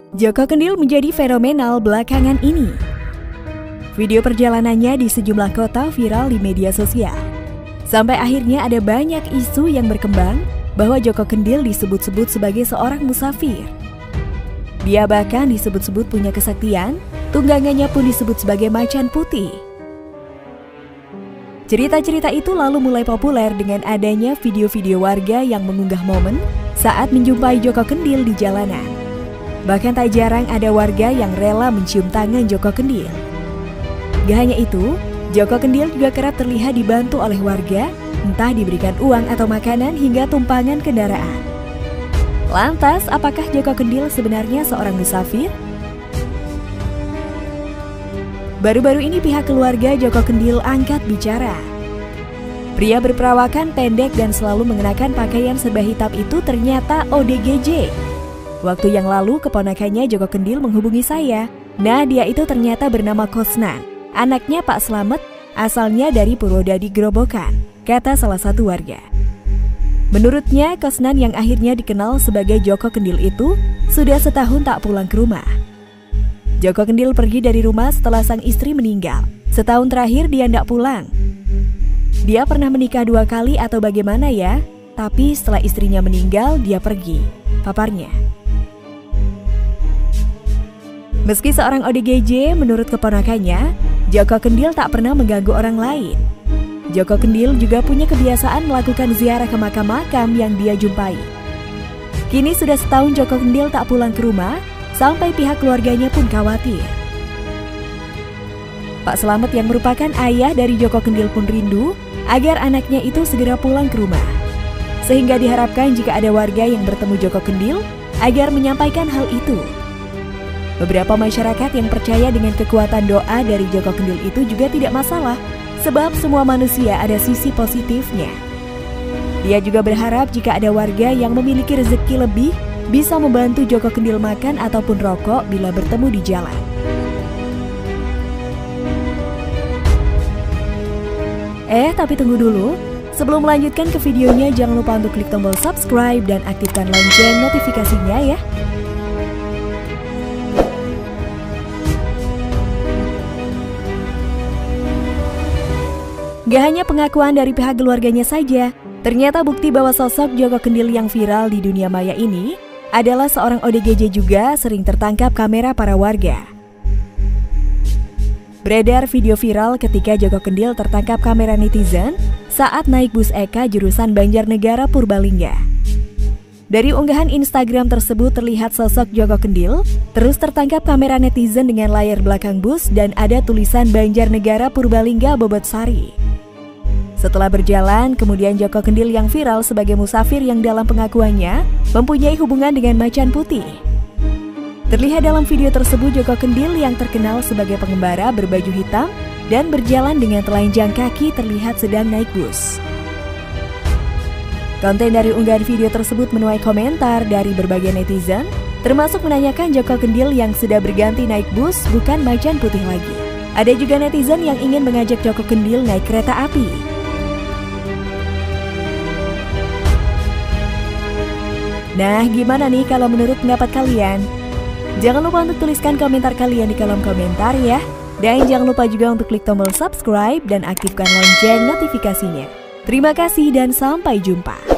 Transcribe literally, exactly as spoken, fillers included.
Joko Kendil menjadi fenomenal belakangan ini. Video perjalanannya di sejumlah kota viral di media sosial. Sampai akhirnya ada banyak isu yang berkembang bahwa Joko Kendil disebut-sebut sebagai seorang musafir. Dia bahkan disebut-sebut punya kesaktian, tunggangannya pun disebut sebagai macan putih. Cerita-cerita itu lalu mulai populer dengan adanya video-video warga yang mengunggah momen saat menjumpai Joko Kendil di jalanan. Bahkan tak jarang ada warga yang rela mencium tangan Joko Kendil. Gak hanya itu, Joko Kendil juga kerap terlihat dibantu oleh warga, entah diberikan uang atau makanan hingga tumpangan kendaraan. Lantas, apakah Joko Kendil sebenarnya seorang musafir? Baru-baru ini pihak keluarga Joko Kendil angkat bicara. Pria berperawakan pendek dan selalu mengenakan pakaian serba hitam itu ternyata O D G J. Waktu yang lalu keponakannya Joko Kendil menghubungi saya. Nah, dia itu ternyata bernama Kosnan, anaknya Pak Slamet, asalnya dari Purwodadi Grobogan, kata salah satu warga. Menurutnya, Kosnan yang akhirnya dikenal sebagai Joko Kendil itu sudah setahun tak pulang ke rumah. Joko Kendil pergi dari rumah setelah sang istri meninggal. Setahun terakhir dia tidak pulang. Dia pernah menikah dua kali atau bagaimana ya? Tapi setelah istrinya meninggal, dia pergi, paparnya. Meski seorang O D G J, menurut keponakannya, Joko Kendil tak pernah mengganggu orang lain. Joko Kendil juga punya kebiasaan melakukan ziarah ke makam-makam yang dia jumpai. Kini sudah setahun Joko Kendil tak pulang ke rumah, sampai pihak keluarganya pun khawatir. Pak Slamet yang merupakan ayah dari Joko Kendil pun rindu agar anaknya itu segera pulang ke rumah. Sehingga diharapkan jika ada warga yang bertemu Joko Kendil agar menyampaikan hal itu. Beberapa masyarakat yang percaya dengan kekuatan doa dari Joko Kendil itu juga tidak masalah, sebab semua manusia ada sisi positifnya. Dia juga berharap jika ada warga yang memiliki rezeki lebih, bisa membantu Joko Kendil makan ataupun rokok bila bertemu di jalan. Eh, tapi tunggu dulu. Sebelum melanjutkan ke videonya, jangan lupa untuk klik tombol subscribe dan aktifkan lonceng notifikasinya ya. Gak hanya pengakuan dari pihak keluarganya saja, ternyata bukti bahwa sosok Joko Kendil yang viral di dunia maya ini adalah seorang O D G J juga sering tertangkap kamera para warga. Beredar video viral ketika Joko Kendil tertangkap kamera netizen saat naik bus Eka jurusan Banjarnegara Purbalingga. Dari unggahan Instagram tersebut terlihat sosok Joko Kendil terus tertangkap kamera netizen dengan layar belakang bus dan ada tulisan Banjarnegara Purbalingga Bobotsari. Setelah berjalan, kemudian Joko Kendil yang viral sebagai musafir yang dalam pengakuannya mempunyai hubungan dengan macan putih. Terlihat dalam video tersebut Joko Kendil yang terkenal sebagai pengembara berbaju hitam dan berjalan dengan telanjang kaki terlihat sedang naik bus. Konten dari unggahan video tersebut menuai komentar dari berbagai netizen, termasuk menanyakan Joko Kendil yang sudah berganti naik bus bukan macan putih lagi. Ada juga netizen yang ingin mengajak Joko Kendil naik kereta api. Nah, gimana nih kalau menurut pendapat kalian? Jangan lupa untuk tuliskan komentar kalian di kolom komentar ya. Dan jangan lupa juga untuk klik tombol subscribe dan aktifkan lonceng notifikasinya. Terima kasih dan sampai jumpa.